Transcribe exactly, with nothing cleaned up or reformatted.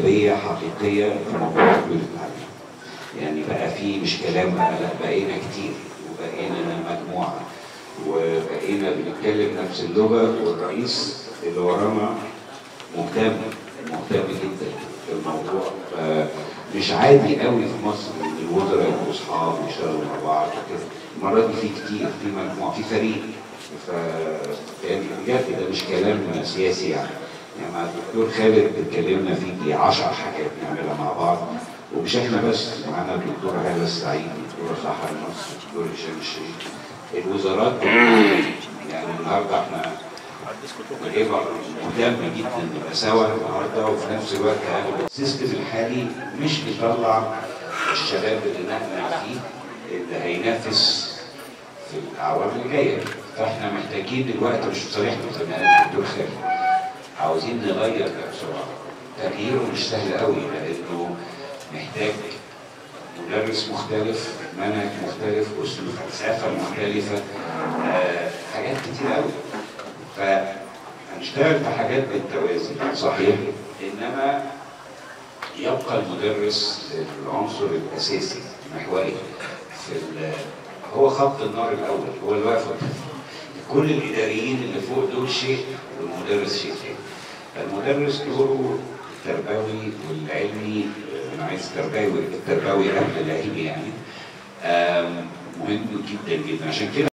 ايجابيه حقيقيه في موضوع تطوير التعليم. يعني بقى في مش كلام بقى، لا بقينا كتير وبقينا مجموعه وبقينا بنتكلم نفس اللغه، والرئيس اللي ورانا مهتم مهتم جدا بالموضوع. فمش عادي قوي في مصر ان الوزراء يبقوا اصحاب ويشتغلوا مع بعض وكده. المره دي في كتير، في مجموعه، في فريق. ف يعني بجد ده مش كلام سياسي يعني. يعني مع الدكتور خالد اتكلمنا في عشر حاجات نعملها مع بعض، ومش احنا بس، معانا الدكتوره هاله السعيد، الدكتوره سحر نصر، الدكتور هشام الشريف، الوزارات. يعني النهارده احنا بنبقى مهتم جدا نبقى سوا النهارده، وفي نفس الوقت السيستم الحالي مش بيطلع الشباب اللي نحن فيه اللي هينافس في الاعوام اللي جايه. فاحنا محتاجين دلوقتي، مش صريح زي ما قال الدكتور خالد، عاوزين نغير ده بسرعه. تغييره مش سهل قوي، لانه محتاج مدرس مختلف، منهج مختلف، اسلوب فلسفه مختلفه، آه، حاجات كتير قوي. فهنشتغل في حاجات بالتوازي صحيح، انما يبقى المدرس العنصر الاساسي المحوري في هو خط النار الاول، هو اللي واقف. كل الاداريين اللي فوق دول شيء والمدرس شيء تاني. فالمدرس دوره التربوي والعلمي، انا عايز التربوي التربوي قبل العلمي يعني، مهم جدا جدا. عشان كده